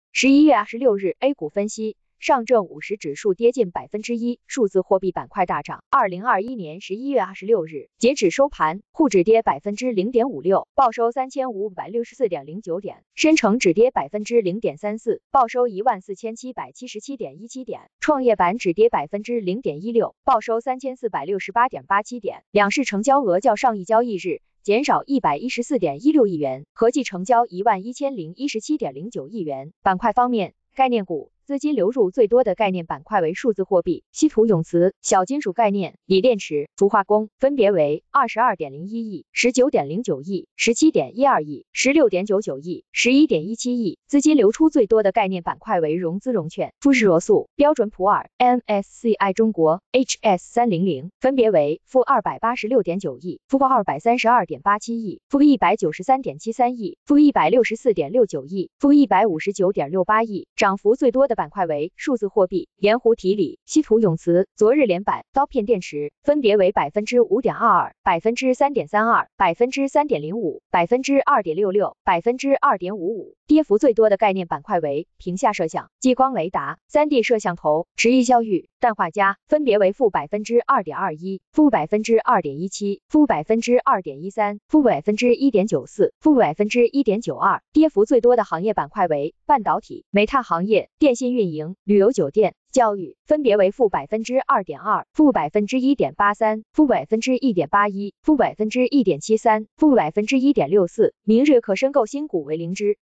11月26日 A 股分析，上证50指数跌近1%，数字货币板块大涨。2021年11月26日，截止收盘，沪指跌0.56%，报收3564.09点；深成指跌0.34%，报收14777.17点；创业板指跌0.16%，报收3468.87点。两市成交额较上一交易日减少114.16亿元，合计成交11017.09亿元。板块方面，概念股资金流入最多的概念板块为数字货币、稀土永磁、小金属概念、锂电池、氟化工，分别为22.01亿、19.09亿、17.12亿、16.99亿、11.17亿。资金流出最多的概念板块为融资融券、富士罗素、标准普尔、MSCI 中国、HS300，分别为-286.9亿、-232.87亿、-193.73亿、-164.69亿、-159.68亿。涨幅最多的板块为数字货币、盐湖提锂、稀土永磁、昨日连板、刀片电池，分别为5.22%、3.32%、3.05%、2.66%、2.55%。跌幅最多的概念板块为屏下摄像、激光雷达、3D 摄像头、直役教育、氮化镓，分别为-2.21%、-2.17%、-2.13%、-1.94%、-1.92%。跌幅最多的行业板块为半导体、煤炭行业、电信运营、旅游酒店、教育，分别为-2.2%、-1.83%、-1.81%、-1.73%、-1.64%。明日可申购新股为0只。